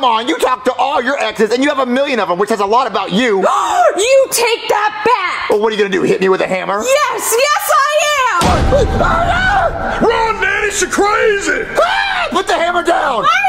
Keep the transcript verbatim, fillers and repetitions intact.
on, you talk to all your exes, and you have a million of them, which says a lot about you. You take that back! Well, what are you gonna do, hit me with a hammer? Yes, yes I am! Run, Daddy, she's crazy! Ah, put the hammer down! I